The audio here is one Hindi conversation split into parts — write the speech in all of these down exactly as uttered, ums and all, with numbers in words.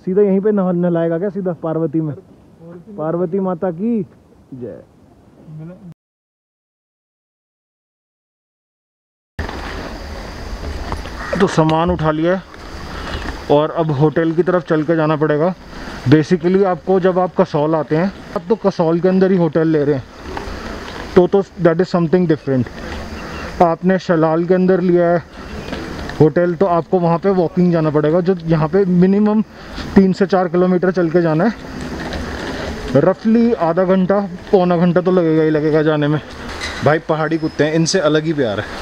सीधा यहीं पे नह नहलाएगा क्या सीधा पार्वती में? पार्वती माता की जय। तो सामान उठा लिया है और अब होटल की तरफ चल के जाना पड़ेगा। बेसिकली आपको जब आप कसौल आते हैं आप तो कसौल के अंदर ही होटल ले रहे हैं तो तो दैट इज़ समथिंग डिफरेंट। आपने शलाल के अंदर लिया है होटल तो आपको वहाँ पे वॉकिंग जाना पड़ेगा, जो यहाँ पे मिनिमम तीन से चार किलोमीटर चल के जाना है। रफली आधा घंटा पौना घंटा तो लगेगा ही लगेगा जाने में। भाई पहाड़ी कुत्ते हैं, इनसे अलग ही प्यार है।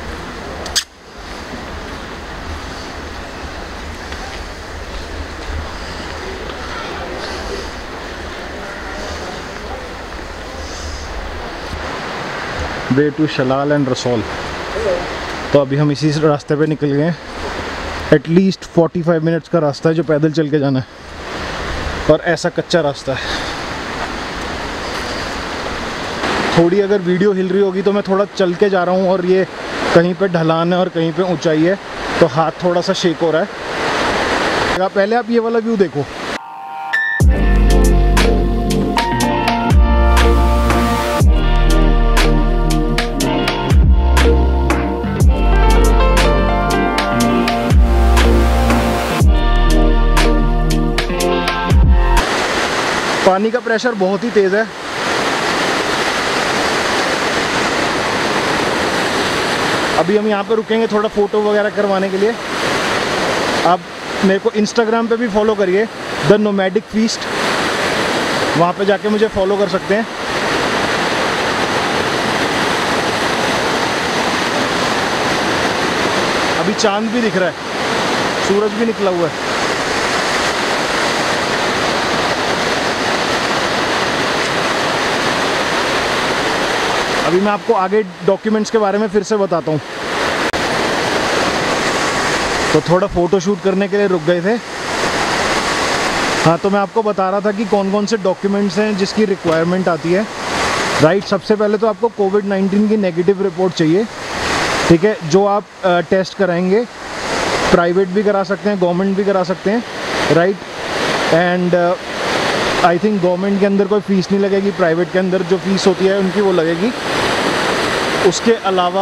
वे टू शलाल एंड रसौल। तो अभी हम इसी रास्ते पे निकल गए हैं। एटलीस्ट पैंतालीस मिनट्स का रास्ता है जो पैदल चल के जाना है और ऐसा कच्चा रास्ता है। थोड़ी अगर वीडियो हिल रही होगी तो मैं थोड़ा चल के जा रहा हूँ और ये कहीं पे ढलान है और कहीं पे ऊंचाई है तो हाथ थोड़ा सा शेक हो रहा है। पहले आप ये वाला व्यू देखो। पानी का प्रेशर बहुत ही तेज़ है। अभी हम यहाँ पे रुकेंगे थोड़ा फ़ोटो वगैरह करवाने के लिए। आप मेरे को इंस्टाग्राम पे भी फॉलो करिए, द नोमैडिक फीस्ट। वहाँ पे जाके मुझे फॉलो कर सकते हैं। अभी चांद भी दिख रहा है, सूरज भी निकला हुआ है। अभी मैं आपको आगे डॉक्यूमेंट्स के बारे में फिर से बताता हूँ। तो थोड़ा फ़ोटो शूट करने के लिए रुक गए थे। हाँ, तो मैं आपको बता रहा था कि कौन कौन से डॉक्यूमेंट्स हैं जिसकी रिक्वायरमेंट आती है। राइट, सबसे पहले तो आपको कोविड नाइन्टीन की नेगेटिव रिपोर्ट चाहिए, ठीक है, जो आप टेस्ट कराएंगे। प्राइवेट भी करा सकते हैं, गवर्नमेंट भी करा सकते हैं, right. And I think government के अंदर कोई फ़ीस नहीं लगेगी, प्राइवेट के अंदर जो फ़ीस होती है उनकी वो लगेगी। उसके अलावा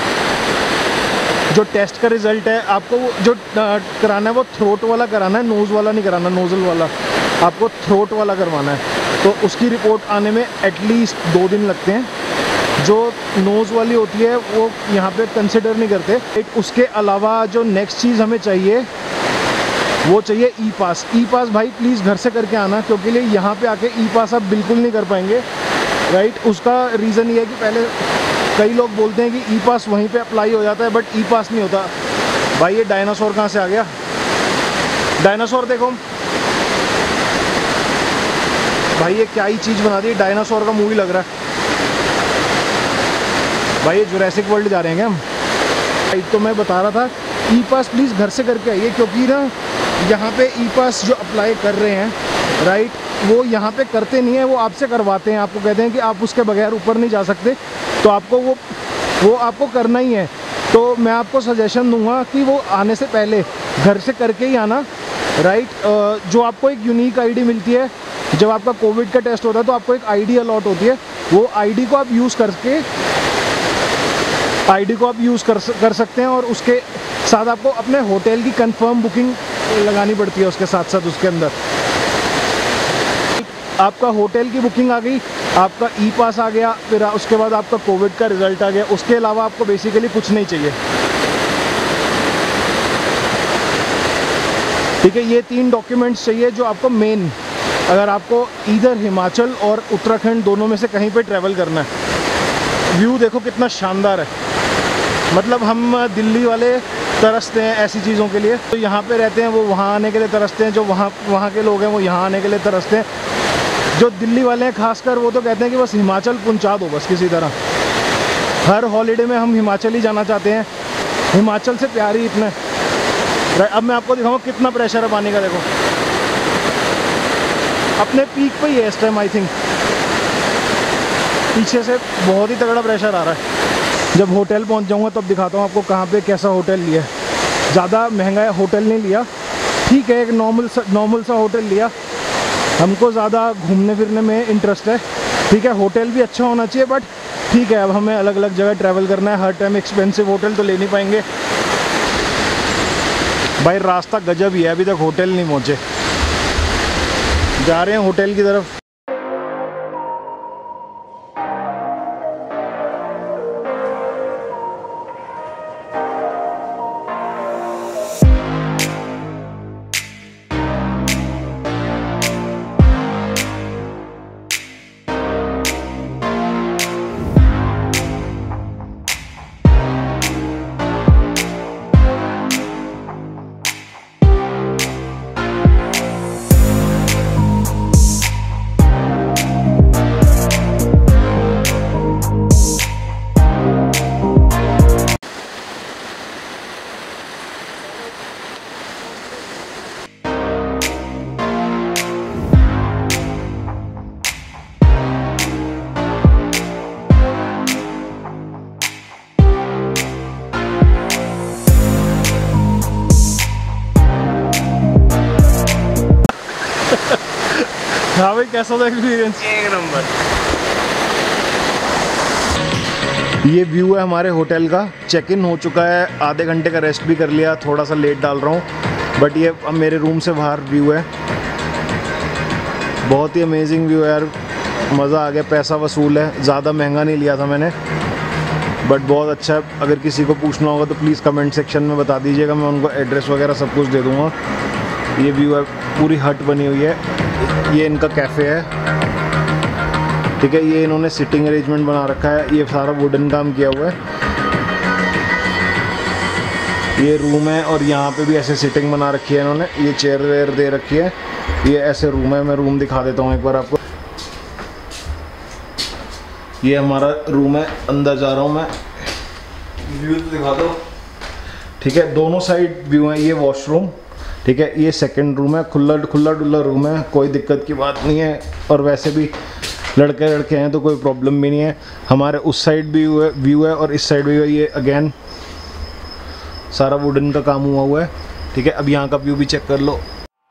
जो टेस्ट का रिज़ल्ट है आपको जो कराना है वो थ्रोट वाला कराना है, नोज़ वाला नहीं कराना, नोज़ल वाला आपको थ्रोट वाला करवाना है। तो उसकी रिपोर्ट आने में एटलीस्ट दो दिन लगते हैं। जो नोज़ वाली होती है वो यहाँ पे कंसिडर नहीं करते। उसके अलावा जो नेक्स्ट चीज़ हमें चाहिए वो चाहिए ई पास। ई पास भाई प्लीज़ घर से करके आना, क्योंकि लिए यहाँ पे आके ई पास आप बिल्कुल नहीं कर पाएंगे, राइट। उसका रीज़न ये है कि पहले कई लोग बोलते हैं कि ई पास वहीं पे अप्लाई हो जाता है, बट ई पास नहीं होता। भाई ये डायनासोर कहाँ से आ गया? डायनासोर देखो भाई, ये क्या ही चीज़ बना दी, डायनासोर का मूवी लग रहा है। भाई ये जुरासिक वर्ल्ड जा रहे हैं क्या हम? राइट, तो मैं बता रहा था ई पास प्लीज़ घर से करके आइए, क्योंकि ना यहाँ पे ई पास जो अप्लाई कर रहे हैं, राइट, वो यहाँ पे करते नहीं है, वो आपसे करवाते हैं। आपको कहते हैं कि आप उसके बगैर ऊपर नहीं जा सकते, तो आपको वो वो आपको करना ही है। तो मैं आपको सजेशन दूंगा कि वो आने से पहले घर से करके ही आना, राइट। जो आपको एक यूनिक आईडी मिलती है जब आपका कोविड का टेस्ट होता है, तो आपको एक आईडी अलॉट होती है। वो आईडी को आप यूज़ करके आईडी को आप यूज़ कर कर सकते हैं, और उसके साथ आपको अपने होटल की कंफर्म बुकिंग लगानी पड़ती है। उसके साथ साथ उसके अंदर आपका होटल की बुकिंग आ गई, आपका ई पास आ गया, फिर उसके बाद आपका कोविड का रिज़ल्ट आ गया। उसके अलावा आपको बेसिकली कुछ नहीं चाहिए, ठीक है। ये तीन डॉक्यूमेंट्स चाहिए जो आपको मेन, अगर आपको इधर हिमाचल और उत्तराखंड दोनों में से कहीं पे ट्रैवल करना है। व्यू देखो कितना शानदार है, मतलब हम दिल्ली वाले तरसते हैं ऐसी चीज़ों के लिए, तो यहाँ पे रहते हैं वो वहाँ आने के लिए तरसते हैं, जो वहाँ वहाँ के लोग हैं वो यहाँ आने के लिए तरसते हैं। जो दिल्ली वाले हैं खासकर, वो तो कहते हैं कि बस हिमाचल पहुँचा दो बस किसी तरह। हर हॉलीडे में हम हिमाचल ही जाना चाहते हैं, हिमाचल से प्यार ही इतना। अब मैं आपको दिखाऊंगा कितना प्रेशर है पानी का, देखो अपने पीक पे ही है इस टाइम। आई थिंक पीछे से बहुत ही तगड़ा प्रेशर आ रहा है। जब होटल पहुंच जाऊंगा तब दिखाता हूँ आपको कहाँ पे कैसा होटल लिया है। ज़्यादा महंगा होटल नहीं लिया, ठीक है, एक नॉर्मल सा नॉर्मल सा होटल लिया। हमको ज़्यादा घूमने फिरने में इंटरेस्ट है, ठीक है। होटल भी अच्छा होना चाहिए, बट ठीक है, अब हमें अलग अलग जगह ट्रैवल करना है, हर टाइम एक्सपेंसिव होटल तो ले नहीं पाएंगे। भाई रास्ता गजब ही है, अभी तक होटल नहीं पहुँचे, जा रहे हैं होटल की तरफ। हाँ भाई, कैसा था एक्सपीरियंस? एक नंबर। ये व्यू है हमारे होटल का। चेक इन हो चुका है, आधे घंटे का रेस्ट भी कर लिया, थोड़ा सा लेट डाल रहा हूँ, बट ये अब मेरे रूम से बाहर व्यू है। बहुत ही अमेजिंग व्यू है यार, मज़ा आ गया। पैसा वसूल है, ज़्यादा महंगा नहीं लिया था मैंने, बट बहुत अच्छा है। अगर किसी को पूछना होगा तो प्लीज़ कमेंट सेक्शन में बता दीजिएगा, मैं उनको एड्रेस वगैरह सब कुछ दे दूँगा। ये व्यू है, पूरी हट बनी हुई है। ये इनका कैफ़े है, ठीक है। ये इन्होंने सिटिंग अरेंजमेंट बना रखा है, ये सारा वुडन काम किया हुआ है। ये रूम है और यहाँ पे भी ऐसे सिटिंग बना रखी है इन्होंने, ये चेयर वेयर दे रखी है। ये ऐसे रूम है, मैं रूम दिखा देता हूँ एक बार आपको। ये हमारा रूम है, अंदर जा रहा हूँ मैं, व्यू तो दिखा दो, ठीक है। दोनों साइड व्यू है। ये वॉशरूम, ठीक है। ये सेकंड रूम है, खुला खुला डुल्ला रूम है, कोई दिक्कत की बात नहीं है। और वैसे भी लड़के लड़के हैं तो कोई प्रॉब्लम भी नहीं है। हमारे उस साइड भी व्यू है व्यू है और इस साइड भी है। ये अगेन सारा वुडन का काम हुआ हुआ है, ठीक है। अब यहाँ का व्यू भी चेक कर लो।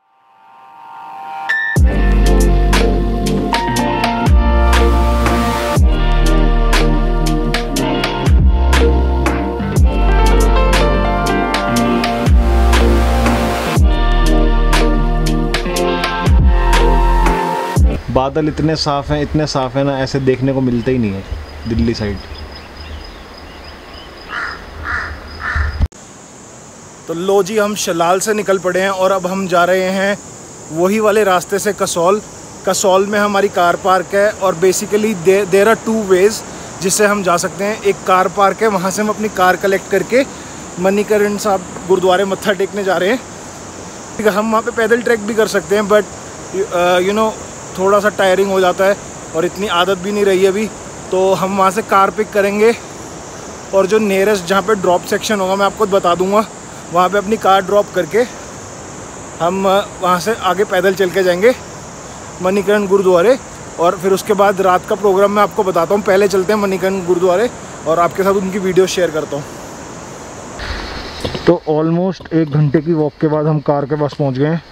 बादल इतने साफ़ हैं, इतने साफ़ हैं ना, ऐसे देखने को मिलते ही नहीं है दिल्ली साइड। तो लो जी, हम शलाल से निकल पड़े हैं और अब हम जा रहे हैं वही वाले रास्ते से कसौल। कसौल में हमारी कार पार्क है और basically there are two ways जिससे हम जा सकते हैं। एक कार पार्क है, वहाँ से हम अपनी कार कलेक्ट करके मणिकरण साहब गुरुद्वारे मत्था टेकने जा रहे हैं, ठीक है। हम वहाँ पे पैदल ट्रैक भी कर सकते हैं, बट यू नो थोड़ा सा टायरिंग हो जाता है और इतनी आदत भी नहीं रही अभी, तो हम वहाँ से कार पिक करेंगे और जो नियरेस्ट जहाँ पे ड्रॉप सेक्शन होगा मैं आपको बता दूँगा, वहाँ पे अपनी कार ड्रॉप करके हम वहाँ से आगे पैदल चल के जाएंगे मणिकरण गुरुद्वारे। और फिर उसके बाद रात का प्रोग्राम मैं आपको बताता हूँ। पहले चलते हैं मणिकरण गुरुद्वारे और आपके साथ उनकी वीडियो शेयर करता हूँ। तो ऑलमोस्ट एक घंटे की वॉक के बाद हम कार के पास पहुँच गए हैं।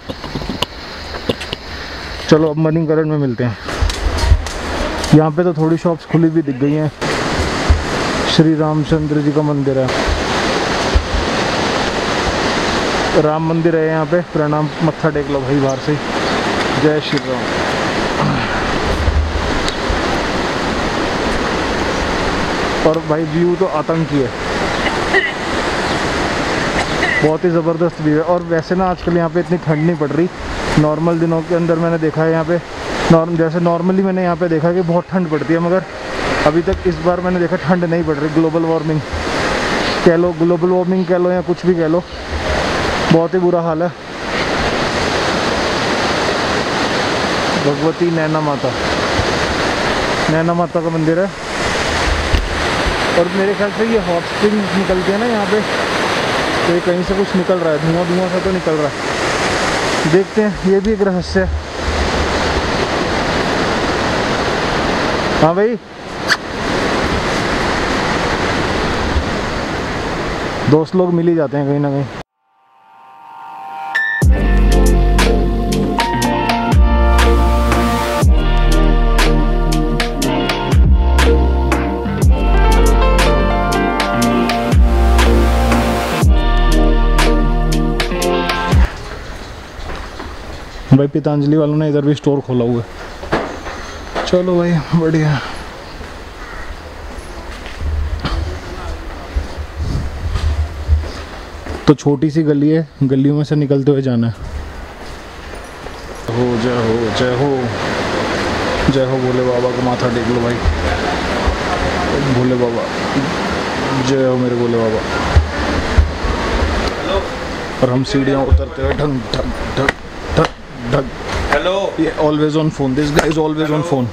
चलो अब मणिकरण में मिलते हैं। यहाँ पे तो थोड़ी शॉप्स खुली भी दिख गई हैं। श्री रामचंद्र जी का मंदिर है, राम मंदिर है यहाँ पे। प्रणाम, मत्था टेक लो भाई बाहर से। जय श्री राम। और भाई व्यू तो आतंकी है, बहुत ही ज़बरदस्त व्यू है। और वैसे ना आजकल यहाँ पे इतनी ठंड नहीं पड़ रही। नॉर्मल दिनों के अंदर मैंने देखा है यहाँ पे नॉर्म जैसे नॉर्मली मैंने यहाँ पे देखा है कि बहुत ठंड पड़ती है, मगर अभी तक इस बार मैंने देखा ठंड नहीं पड़ रही। ग्लोबल वार्मिंग कह लो, ग्लोबल वार्मिंग कह लो या कुछ भी कह लो, बहुत ही बुरा हाल है। भगवती नैना माता, नैना माता का मंदिर है। और मेरे ख्याल से ये हॉट स्प्रिंग निकलती है ना यहाँ पे, तो ये कहीं से कुछ निकल रहा है, धुआं धुआं सा तो निकल रहा है। देखते हैं, ये भी एक रहस्य है। हाँ भाई, दोस्त लोग मिल ही जाते हैं कहीं ना कहीं। भाई पतंजलि वालों ने इधर भी स्टोर खोला हुआ है। चलो भाई बढ़िया। तो छोटी सी गली है, गलियों में से निकलते हुए जाना है। हो जय हो जय हो जय हो भोले बाबा को माथा टेक लो भाई। भोले बाबा जय हो मेरे भोले बाबा। और हम सीढ़ियाँ उतरते हुए ढंग ढंग ढंग ढंग ढंग। हेलो, ये always on phone, this guys always on phone.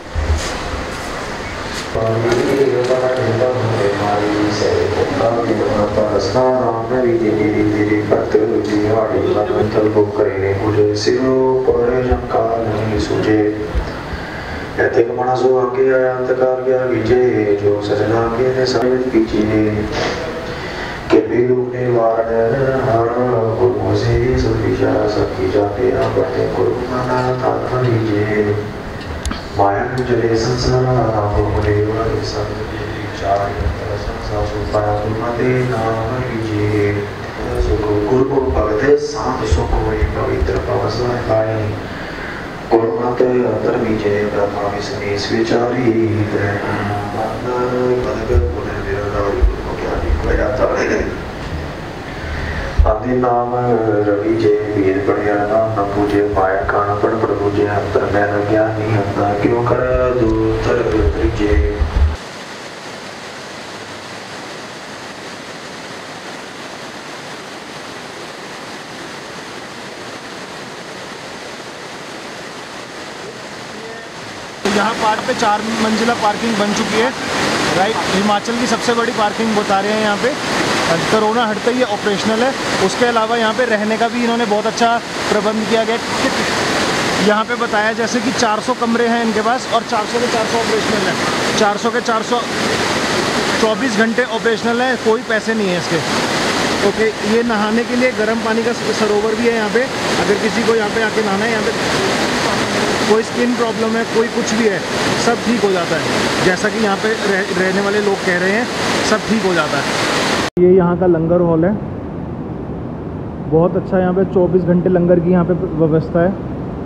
ऐते कमना सो आगे आया अंतकार गया विजय जो सजना के ने समय पीछे के बिलु ने वारण हर गुरु से सब विचार सब की जाते आप बढ़ते गुरु माना तात्मा लीजिए माया जले संसार गुरु देवा के सब विचार संसार सुपाया तुम्हारे नाम लीजिए गुरु को भगते शांत सुख हुई पवित्र पवसन पाए गुरुमत अंतर बीजे ब्रह्मा विष्णु विचारी मंदर पदक पुनः विरदारी गुरु ज्ञानी बजाता है आदि नाम रवि जय वीर बढ़िया नाम न पूजे माया कान पड़ प्रभु जय अंतर में न ज्ञानी अंतर क्यों कर दूतर त्रिजय। यहाँ पार्क पे चार मंजिला पार्किंग बन चुकी है, राइट। हिमाचल की सबसे बड़ी पार्किंग बता रहे हैं यहाँ पे। कोरोना हटते ही ऑपरेशनल है। उसके अलावा यहाँ पे रहने का भी इन्होंने बहुत अच्छा प्रबंध किया गया। यहाँ पे बताया जैसे कि चार सौ कमरे हैं इनके पास और चार सौ के चार सौ ऑपरेशनल है। चार सौ के चार सौ चौबीस घंटे ऑपरेशनल है, कोई पैसे नहीं है इसके। ओके, ये नहाने के लिए गर्म पानी का सरोवर भी है यहाँ पे। अगर किसी को यहाँ पे आके नहाना है, यहाँ पे कोई स्किन प्रॉब्लम है, कोई कुछ भी है, सब ठीक हो जाता है। जैसा कि यहाँ पे रह, रहने वाले लोग कह रहे हैं, सब ठीक हो जाता है। ये यहाँ का लंगर हॉल है, बहुत अच्छा। यहाँ पे चौबीस घंटे लंगर की यहाँ पे व्यवस्था है।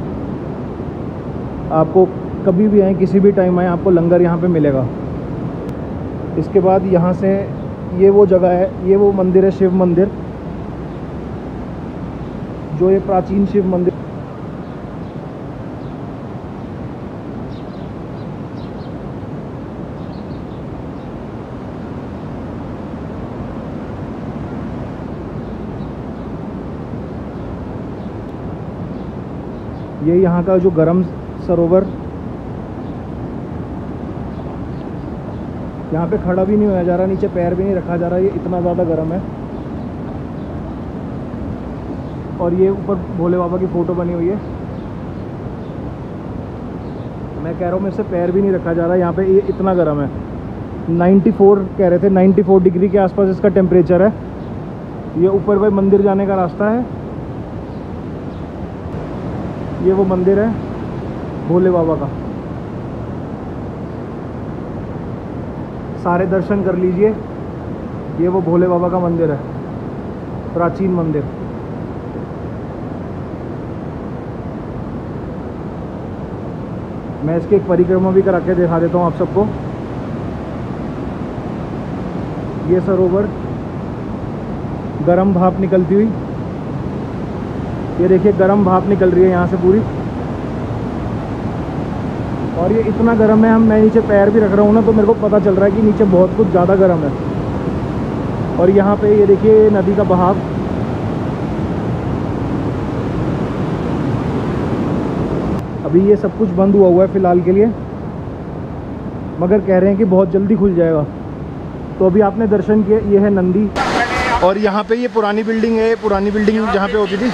आपको कभी भी आए, किसी भी टाइम आए, आपको लंगर यहाँ पे मिलेगा। इसके बाद यहाँ से ये वो जगह है, ये वो मंदिर है, शिव मंदिर, जो ये प्राचीन शिव मंदिर। ये यहाँ का जो गर्म सरोवर, यहाँ पे खड़ा भी नहीं होया जा रहा, नीचे पैर भी नहीं रखा जा रहा, ये इतना ज़्यादा गर्म है। और ये ऊपर भोले बाबा की फ़ोटो बनी हुई है। मैं कह रहा हूँ मेरे से पैर भी नहीं रखा जा रहा, यहाँ पे ये इतना गर्म है। चौरानवे कह रहे थे, चौरानवे डिग्री के आसपास इसका टेम्परेचर है। ये ऊपर भाई मंदिर जाने का रास्ता है। ये वो मंदिर है भोले बाबा का, सारे दर्शन कर लीजिए। ये वो भोले बाबा का मंदिर है, प्राचीन मंदिर। मैं इसकी एक परिक्रमा भी करा के दिखा देता हूँ आप सबको। ये सरोवर, गरम भाप निकलती हुई, ये देखिए गरम भाप निकल रही है यहाँ से पूरी। और ये इतना गर्म है, हम मैं नीचे पैर भी रख रहा हूँ ना, तो मेरे को पता चल रहा है कि नीचे बहुत कुछ ज़्यादा गर्म है। और यहाँ पे ये देखिए नदी का बहाव। अभी ये सब कुछ बंद हुआ हुआ है फ़िलहाल के लिए, मगर कह रहे हैं कि बहुत जल्दी खुल जाएगा। तो अभी आपने दर्शन किए, ये है नंदी। और यहाँ पे ये पुरानी बिल्डिंग है, पुरानी बिल्डिंग जहाँ पे होती थी।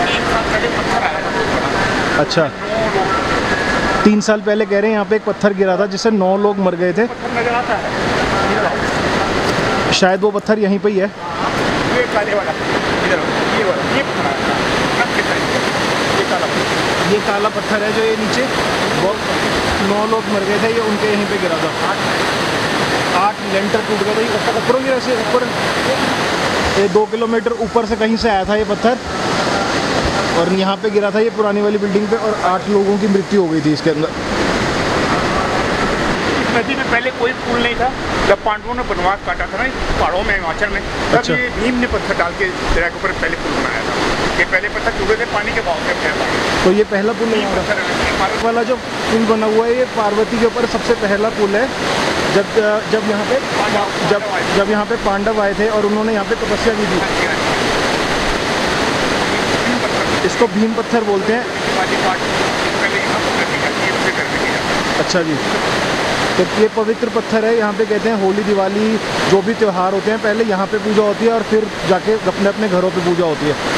अच्छा, तीन साल पहले कह रहे हैं यहाँ पे एक पत्थर गिरा था जिससे नौ लोग मर गए थे। शायद वो पत्थर यहीं पे ही है। ये काले वाला, इधर ये वाला, ये पत्थर, ये काला पत्थर है जो ये नीचे नौ लोग मर गए थे, ये उनके यहीं पे गिरा था। आठ लेंटर टूट गया था। ये ऊपरों की वैसे ऊपर, ये दो किलोमीटर ऊपर से कहीं से आया था ये पत्थर और यहाँ पे गिरा था ये पुरानी वाली बिल्डिंग पे, और आठ लोगों की मृत्यु हो गई थी इसके अंदर। इस नदी में पहले कोई पुल नहीं था। जब पांडवों ने वनवास काटा था ना पहाड़ों में, हिमाचल में, तब अच्छा। ये भीम ने पत्थर डाल के दरिया के ऊपर पहले पुल बनाया था। ये पहले पत्थर चूहे थे पानी के बहाव में। तो ये पहला पुल है यहाँ का वाला जो पुल बना हुआ है, ये पार्वती के ऊपर सबसे पहला पुल है। जब जब यहाँ पे जब जब यहाँ पे पांडव आए थे और उन्होंने यहाँ पे तपस्या की थी, इसको भीम पत्थर बोलते हैं। अच्छा जी, तो ये पवित्र पत्थर है। यहाँ पे कहते हैं होली दिवाली जो भी त्यौहार होते हैं पहले यहाँ पे पूजा होती है और फिर जाके अपने अपने घरों पे पूजा होती है।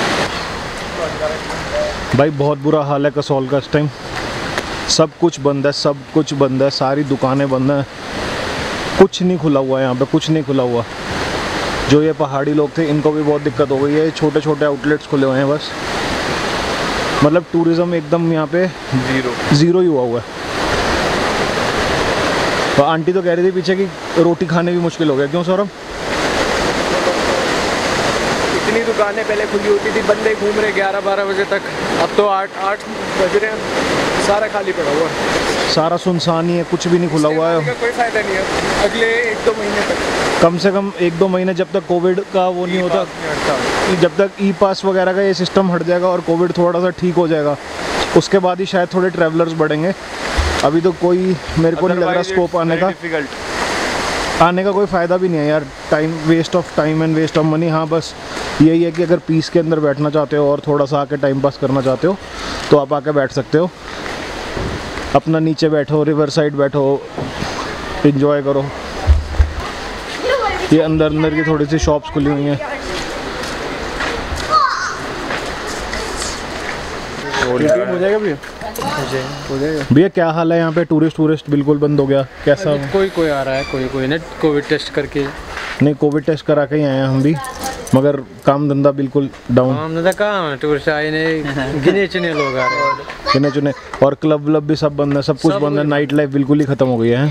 भाई बहुत बुरा हाल है कसौल का इस टाइम, सब कुछ बंद है, सब कुछ बंद है, सारी दुकानें बंद हैं, कुछ नहीं खुला हुआ है यहाँ पे, कुछ नहीं खुला हुआ। जो ये पहाड़ी लोग थे इनको भी बहुत दिक्कत हो गई है, छोटे छोटे आउटलेट्स खुले हुए हैं बस, मतलब टूरिज़्म एकदम यहाँ पे ज़ीरो ज़ीरो ही हुआ हुआ है। तो आंटी तो कह रही थी पीछे की रोटी खाने भी मुश्किल हो गया। क्यों सौरभ? इतनी दुकानें पहले खुली होती थी, बंदे घूम रहे ग्यारह बारह बजे तक, अब तो आठ आठ बज रहे हैं, सारा खाली पड़ा हुआ है, सारा सुनसान ही है, कुछ भी नहीं खुला हुआ है। कोई फायदा नहीं है अगले एक दो महीने तक, कम से कम एक दो महीने, जब तक कोविड का वो नहीं होता, जब तक ई पास वगैरह का ये सिस्टम हट जाएगा और कोविड थोड़ा सा ठीक हो जाएगा, उसके बाद ही शायद थोड़े ट्रैवलर्स बढ़ेंगे। अभी तो कोई मेरे को नहीं लग रहा स्कोप आने का, आने का कोई फ़ायदा भी नहीं है यार, time waste of time and waste of money. हाँ बस यही है कि अगर पीस के अंदर बैठना चाहते हो और थोड़ा सा आके टाइम पास करना चाहते हो तो आप आके बैठ सकते हो, अपना नीचे बैठो, रिवर साइड बैठो, एंजॉय करो। ये अंदर अंदर की थोड़ी सी शॉप्स खुली हुई हैं। हो जाएगा भैया, हो जाएगा भैया। क्या हाल है यहाँ पे? टूरिस्ट टूरिस्ट बिल्कुल बंद हो गया, कैसा? कोई कोई आ रहा है, कोई कोई ना कोविड टेस्ट करके। नहीं, कोविड टेस्ट करा के ही आए हैं हम भी, मगर काम धंधा बिल्कुल डाउन। काम धंधा कहाँ है, टूरिस्ट आए नहीं, गिने चुने लोग आ रहे हैं, गिने चुने, और क्लब व्लब भी सब बंद है, सब कुछ बंद है, नाइट लाइफ बिल्कुल ही खत्म हो गई है।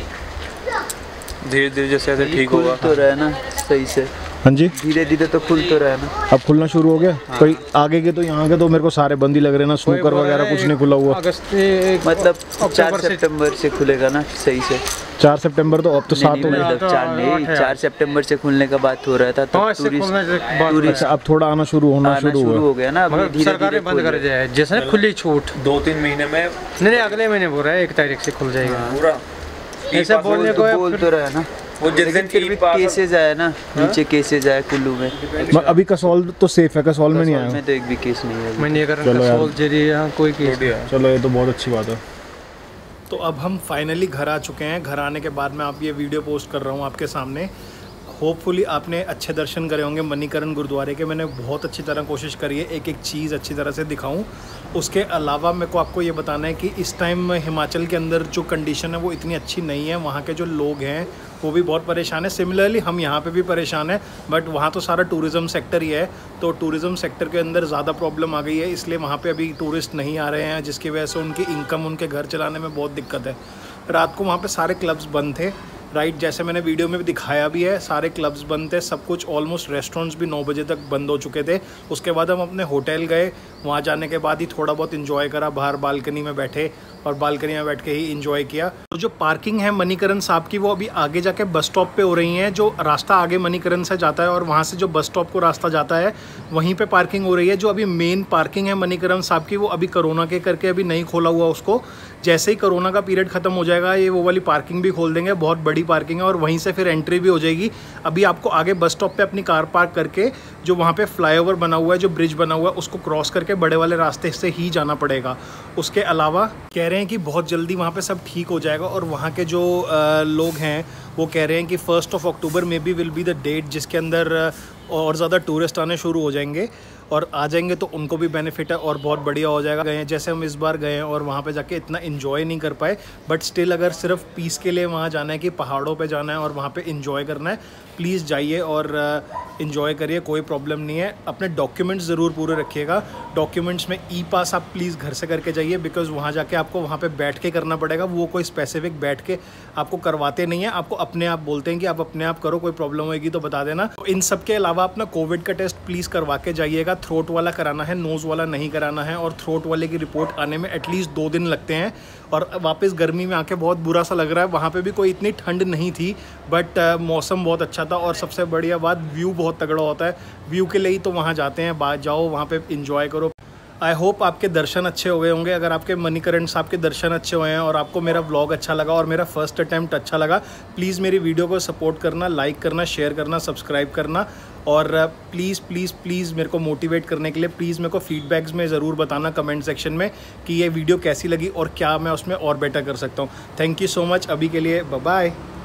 धीरे धीरे जैसे जैसे ठीक होगा तो रहे ना सही से। हाँ जी, धीरे धीरे तो खुल तो रहा है ना, अब खुलना शुरू हो गया। हाँ। कोई आगे के तो यहाँ के तो मेरे को सारे बंद ही लग रहे हैं ना, स्नूकर वगैरह कुछ नहीं खुला हुआ। अगस्त मतलब चार सितंबर से खुलेगा ना सही से। चार सितंबर तो अब तो सात हो गया, मतलब चार नहीं, चार सितंबर से खुलने का बात हो रहा था, तो टूरिस्ट अब थोड़ा आना शुरू होना शुरू हो गया ना। सरकार बंद कर जाए जैसे खुली छूट, दो तीन महीने में नहीं अगले महीने बोल रहा है एक तारीख से खुल जाएगा पूरा, ऐसा बोलने को बोल तो रहा है ना। वो जिस दिन फिर भी केसेज आया ना, नीचे केसेज आया कुल्लू में। अभी कसौल तो सेफ है, कसौल में नहीं आया, में तो एक भी केस नहीं है। मैंने अगर कसौल जरिए कोई केस, चलो ये तो बहुत अच्छी बात है। तो अब हम फाइनली घर आ चुके हैं। घर आने के बाद मैं आप ये वीडियो पोस्ट कर रहा हूँ आपके सामने। होपफुली आपने अच्छे दर्शन करे होंगे मणिकरण गुरुद्वारे के। मैंने बहुत अच्छी तरह कोशिश करी है एक एक चीज़ अच्छी तरह से दिखाऊं। उसके अलावा मेरे को आपको ये बताना है कि इस टाइम हिमाचल के अंदर जो कंडीशन है वो इतनी अच्छी नहीं है। वहाँ के जो लोग हैं वो भी बहुत परेशान है। सिमिलरली हम यहाँ पे भी परेशान है, बट वहाँ तो सारा टूरिज़्म सेक्टर ही है, तो टूरिज़्म सेक्टर के अंदर ज़्यादा प्रॉब्लम आ गई है, इसलिए वहाँ पे अभी टूरिस्ट नहीं आ रहे हैं, जिसकी वजह से उनकी इनकम, उनके घर चलाने में बहुत दिक्कत है। रात को वहाँ पे सारे क्लब्स बंद थे, राइट, जैसे मैंने वीडियो में भी दिखाया भी है, सारे क्लब्स बंद थे, सब कुछ, ऑलमोस्ट रेस्टोरेंट्स भी नौ बजे तक बंद हो चुके थे। उसके बाद हम अपने होटल गए, वहाँ जाने के बाद ही थोड़ा बहुत इन्जॉय करा, बाहर बालकनी में बैठे और बालकनी में बैठ के ही इन्जॉय किया। तो जो पार्किंग है मणिकरण साहब की, वो अभी आगे जाके बस स्टॉप पे हो रही है। जो रास्ता आगे मणिकरण से जाता है और वहाँ से जो बस स्टॉप को रास्ता जाता है वहीं पे पार्किंग हो रही है। जो अभी मेन पार्किंग है मणिकरण साहब की, वो अभी कोरोना के करके अभी नहीं खोला हुआ उसको। जैसे ही कोरोना का पीरियड ख़त्म हो जाएगा ये वो वाली पार्किंग भी खोल देंगे, बहुत बड़ी पार्किंग है, और वहीं से फिर एंट्री भी हो जाएगी। अभी आपको आगे बस स्टॉप पे अपनी कार पार्क करके जो वहाँ पे फ्लाईओवर बना हुआ है, जो ब्रिज बना हुआ है, उसको क्रॉस करके बड़े वाले रास्ते से ही जाना पड़ेगा। उसके अलावा कह रहे हैं कि बहुत जल्दी वहाँ पे सब ठीक हो जाएगा, और वहाँ के जो आ, लोग हैं वो कह रहे हैं कि first of October may be will be the date जिसके अंदर और ज़्यादा टूरिस्ट आने शुरू हो जाएंगे, और आ जाएंगे तो उनको भी बेनिफिट है और बहुत बढ़िया हो जाएगा। गए जैसे हम इस बार गए हैं और वहाँ पे जाके इतना इन्जॉय नहीं कर पाए, बट स्टिल अगर सिर्फ पीस के लिए वहाँ जाना है कि पहाड़ों पे जाना है और वहाँ पे इन्जॉय करना है, प्लीज़ जाइए और इन्जॉय करिए, कोई प्रॉब्लम नहीं है। अपने डॉक्यूमेंट्स ज़रूर पूरे रखिएगा। डॉक्यूमेंट्स में ई पास आप प्लीज़ घर से करके जाइए, बिकॉज़ वहाँ जाके आपको वहाँ पे बैठ के करना पड़ेगा। वो कोई स्पेसिफिक बैठ के आपको करवाते नहीं है, आपको अपने आप बोलते हैं कि आप अपने आप करो, कोई प्रॉब्लम होगी तो बता देना। तो इन सब के अलावा अपना कोविड का टेस्ट प्लीज़ करवा के जाइएगा, थ्रोट वाला कराना है, नोज़ वाला नहीं कराना है। और थ्रोट वाले की रिपोर्ट आने में एटलीस्ट दो दिन लगते हैं। और वापस गर्मी में आके बहुत बुरा सा लग रहा है। वहाँ पे भी कोई इतनी ठंड नहीं थी, बट uh, मौसम बहुत अच्छा था। और सबसे बढ़िया बात, व्यू बहुत तगड़ा होता है। व्यू के लिए ही तो वहाँ जाते हैं, बाहर जाओ, वहाँ पे इंजॉय करो। आई होप आपके दर्शन अच्छे हो गए होंगे। अगर आपके मणिकरण साहब के दर्शन अच्छे हुए हैं और आपको मेरा व्लॉग अच्छा लगा और मेरा फर्स्ट अटैम्प्ट अच्छा लगा, प्लीज़ मेरी वीडियो को सपोर्ट करना, लाइक करना, शेयर करना, सब्सक्राइब करना। और प्लीज़ प्लीज़ प्लीज़ मेरे को मोटिवेट करने के लिए प्लीज़ मेरे को फीडबैक्स में ज़रूर बताना कमेंट सेक्शन में कि ये वीडियो कैसी लगी और क्या मैं उसमें और बेटर कर सकता हूँ। Thank you so much. अभी के लिए बाय बाय।